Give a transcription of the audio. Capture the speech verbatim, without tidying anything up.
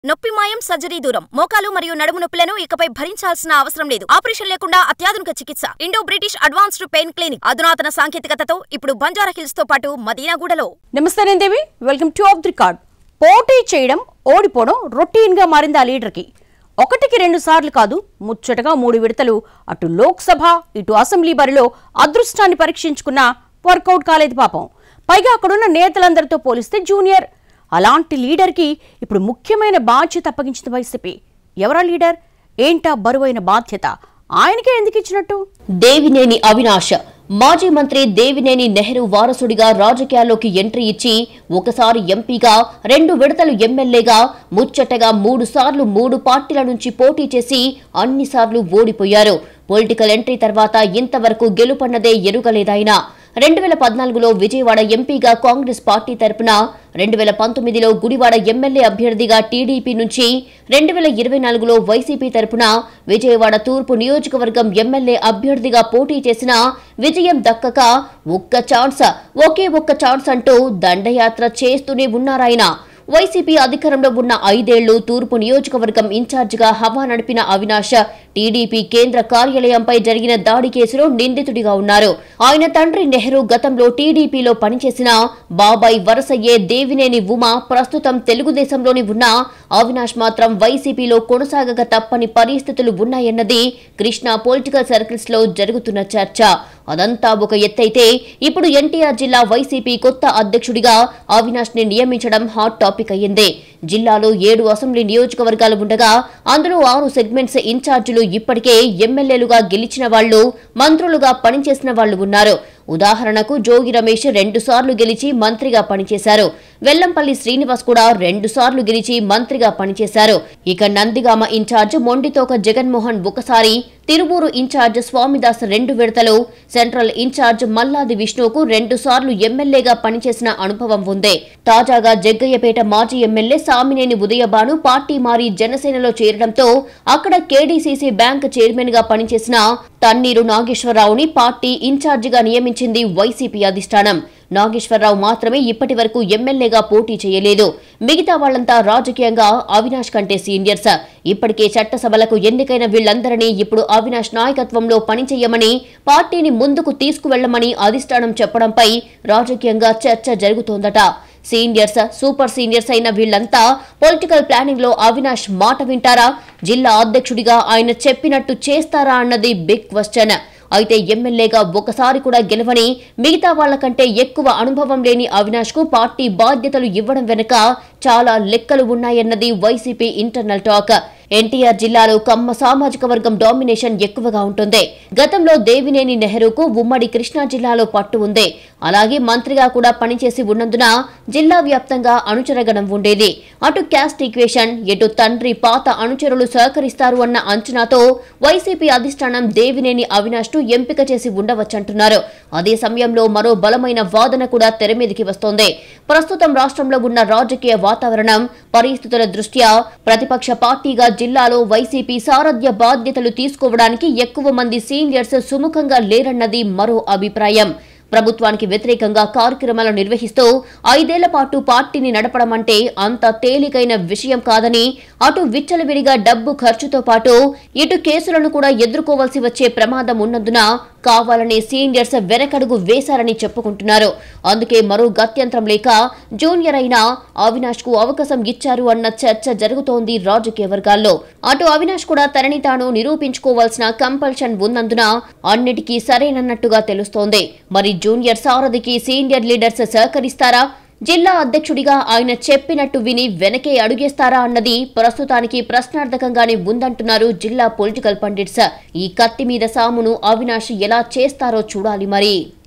నొప్పి మాయం సర్జరీ దూరం మోకాలు మరియు నడుము నొప్పులను ఇకపై భరించాల్సిన అవసరం లేదు. ఆపరేషన్ లేకుండా అత్యాధునిక చికిత్స. Indo British advanced pain clinic అధునాతన సాంకేతికతతో ఇప్పుడు బంజారా హిల్స్ తో పాటు మదీనాగూడలో. నమస్తే N T V, welcome to off the record. పోటీ చేయడం, ఓడిపోవడం రొటీన్ గా మారింది ఆ లీడర్ కి. ఒకటికి రెండు సార్లు కాదు, ముచ్చటగా మూడు విడతలు అటు లోక్సభ ఇటు అసెంబ్లీ బరిలో అదృష్టాన్ని పరీక్షించుకున్న వర్కౌట్ కాలేదు పాపం. పైగా అక్కడున్న నేతలందరితో పోలిస్తే జూనియర్. అలాంటి లీడర్కి ఇప్పుడు ముఖ్యమైన బాధ్యత అప్పగించింది వైసీపీ. ఎవరా లీడర్, ఏంటా బరువైన బాధ్యత, ఆయనకే ఎందుకు ఇచ్చినట్టు? దేవినేని అవినాష్ మాజీ మంత్రి దేవినేని నెహ్రూ వారసుడిగా రాజకీయాల్లోకి ఎంట్రీ ఇచ్చి ఒకసారి ఎంపీగా, రెండు విడతలు ఎమ్మెల్యేగా, ముచ్చటగా మూడు సార్లు మూడు పార్టీల నుంచి పోటీ చేసి అన్నిసార్లు ఓడిపోయారు. పొలిటికల్ ఎంట్రీ తర్వాత ఇంతవరకు గెలుపన్నదే ఎరుగలేదాయన. రెండు వేల పద్నాలుగులో విజయవాడ ఎంపీగా కాంగ్రెస్ పార్టీ తరపున, రెండు వేల పంతొమ్మిదిలో గుడివాడ ఎమ్మెల్యే అభ్యర్థిగా టీడీపీ నుంచి, రెండు వేల ఇరవై నాలుగులో వైసీపీ తరపున విజయవాడ తూర్పు నియోజకవర్గం ఎమ్మెల్యే అభ్యర్థిగా పోటీ చేసిన విజయం దక్కక ఒక్క ఛాన్స్, ఒకే ఒక్క ఛాన్స్ అంటూ దండయాత్ర చేస్తూనే ఉన్నారాయన. వైసీపీ అధికారంలో ఉన్న ఐదేళ్లు తూర్పు నియోజకవర్గం ఇన్ఛార్జిగా హవా నడిపిన అవినాష్ టీడీపీ కేంద్ర కార్యాలయంపై జరిగిన దాడి కేసులో నిందితుడిగా ఉన్నారు. ఆయన తండ్రి నెహ్రూ గతంలో టీడీపీలో పనిచేసిన బాబాయ్ వరసయ్యే దేవినేని ఉమ ప్రస్తుతం తెలుగుదేశంలోని ఉన్న అవినాష్ మాత్రం వైసీపీలో కొనసాగక తప్పని పరిస్థితులు ఉన్నాయన్నది కృష్ణా పొలిటికల్ సర్కిల్స్ లో జరుగుతున్న చర్చ. అదంతా ఒక ఎత్తైతే ఇప్పుడు ఎన్టీఆర్ జిల్లా వైసీపీ కొత్త అధ్యక్షుడిగా అవినాష్ ని నియమించడం హాట్ టాపిక్ అయ్యింది. జిల్లాలో ఏడు అసెంబ్లీ నియోజకవర్గాలు ఉండగా అందులో ఆరు సెగ్మెంట్స్ ఇన్ఛార్జీలు ఇప్పటికే ఎమ్మెల్యేలుగా గెలిచిన వాళ్లు, మంత్రులుగా పనిచేసిన వాళ్లు ఉన్నారు. ఉదాహరణకు జోగి రమేష్ రెండు సార్లు గెలిచి మంత్రిగా పనిచేశారు. వెల్లంపల్లి శ్రీనివాస్ కూడా రెండు సార్లు గెలిచి మంత్రిగా పనిచేశారు. ఇక నందిగామ ఇన్ఛార్జ్ మొండితోక జగన్మోహన్ ఒకసారి, తిరువూరు ఇన్ఛార్జ్ స్వామిదాస్ రెండు విడతలు, సెంట్రల్ ఇన్ఛార్జ్ మల్లాది విష్ణువుకు రెండు సార్లు ఎమ్మెల్యేగా పనిచేసిన అనుభవం ఉంది. తాజాగా జగ్గయ్యపేట మాజీ ఎమ్మెల్యే సామినేని ఉదయభాను పార్టీ మారి జనసేనలో చేరడంతో అక్కడ కేడీసీసీ బ్యాంక్ చైర్మన్ గా పనిచేసిన తన్నీరు నాగేశ్వరరావుని పార్టీ ఇన్ఛార్జిగా నియమించింది వైసీపీ అధిష్టానం. నాగేశ్వరరావు మాత్రమే ఇప్పటి వరకు ఎమ్మెల్యేగా పోటీ చేయలేదు. మిగతా వాళ్లంతా రాజకీయంగా అవినాష్ కంటే సీనియర్స్. ఇప్పటికే చట్టసభలకు ఎన్నికైన వీళ్లందరినీ ఇప్పుడు అవినాష్ నాయకత్వంలో పనిచేయమని, పార్టీని ముందుకు తీసుకువెళ్లమని అధిష్టానం చెప్పడంపై రాజకీయంగా చర్చ జరుగుతోందట. సీనియర్స్, సూపర్ సీనియర్స్ అయిన వీళ్లంతా పొలిటికల్ ప్లానింగ్ లో అవినాష్ మాట వింటారా, జిల్లా అధ్యక్షుడిగా ఆయన చెప్పినట్టు చేస్తారా అన్నది బిగ్ క్వశ్చన్. అయితే ఎమ్మెల్యేగా ఒకసారి కూడా గెలవని, మిగతా వాళ్లకంటే ఎక్కువ అనుభవం లేని అవినాష్ కు పార్టీ బాధ్యతలు ఇవ్వడం వెనుక చాలా లెక్కలు ఉన్నాయన్నది వైసీపీ ఇంటర్నల్ టాక్. ఎన్టీఆర్ జిల్లాలో కమ్మ సామాజిక వర్గం డామినేషన్ ఎక్కువగా ఉంటుంది. గతంలో దేవినేని నెహ్రూకు ఉమ్మడి కృష్ణా జిల్లాలో పట్టు ఉంది. అలాగే మంత్రిగా కూడా పనిచేసి ఉన్నందున జిల్లా వ్యాప్తంగా అనుచరగణం ఉండేది. అటు క్యాస్ట్ ఈక్వేషన్, ఎటు తండ్రి పాత అనుచరులు సహకరిస్తారు అన్న అంచనాతో వైసీపీ అధిష్టానం దేవినేని అవినాష్ ను ఎంపిక చేసి ఉండవచ్చంటున్నారు. అదే సమయంలో మరో బలమైన వాదన కూడా తెరమీదికి వస్తోంది. ప్రస్తుతం రాష్ట్రంలో ఉన్న రాజకీయ వాతావరణం, పరిస్థితుల దృష్ట్యా ప్రతిపక్ష పార్టీగా జిల్లాలో వైసీపీ సారథ్య బాధ్యతలు తీసుకోవడానికి ఎక్కువ మంది సీనియర్స్ సుముఖంగా లేరన్నది మరో అభిప్రాయం. ప్రభుత్వానికి వ్యతిరేకంగా కార్యక్రమాలు నిర్వహిస్తూ ఐదేళ్ల పాటు పార్టీని నడపడం అంటే అంత తేలికైన విషయం కాదని, అటు విచ్చలవిడిగా డబ్బు ఖర్చుతో పాటు ఇటు కేసులను కూడా ఎదుర్కోవాల్సి వచ్చే ప్రమాదం ఉన్నందున కావాలనే సీనియర్స్ వెనకడుగు వేశారని చెప్పుకుంటున్నారు. అందుకే మరో గత్యంతరం లేక జూనియర్ అయిన అవినాష్ కు అవకాశం ఇచ్చారు అన్న చర్చ జరుగుతోంది రాజకీయ వర్గాల్లో. అటు అవినాష్ కూడా తనని తాను నిరూపించుకోవాల్సిన కంపల్షన్ ఉన్నందున అన్నిటికీ సరేనన్నట్టుగా తెలుస్తోంది. మరి జూనియర్ సారథికి సీనియర్ లీడర్స్ సహకరిస్తారా, జిల్లా అధ్యక్షుడిగా ఆయన చెప్పినట్టు విని వెనకే అడుగేస్తారా అన్నది ప్రస్తుతానికి ప్రశ్నార్థకంగానే ఉందంటున్నారు జిల్లా పొలిటికల్ పండిట్స్. ఈ కత్తి మీద సామును అవినాష్ ఎలా చేస్తారో చూడాలి మరి.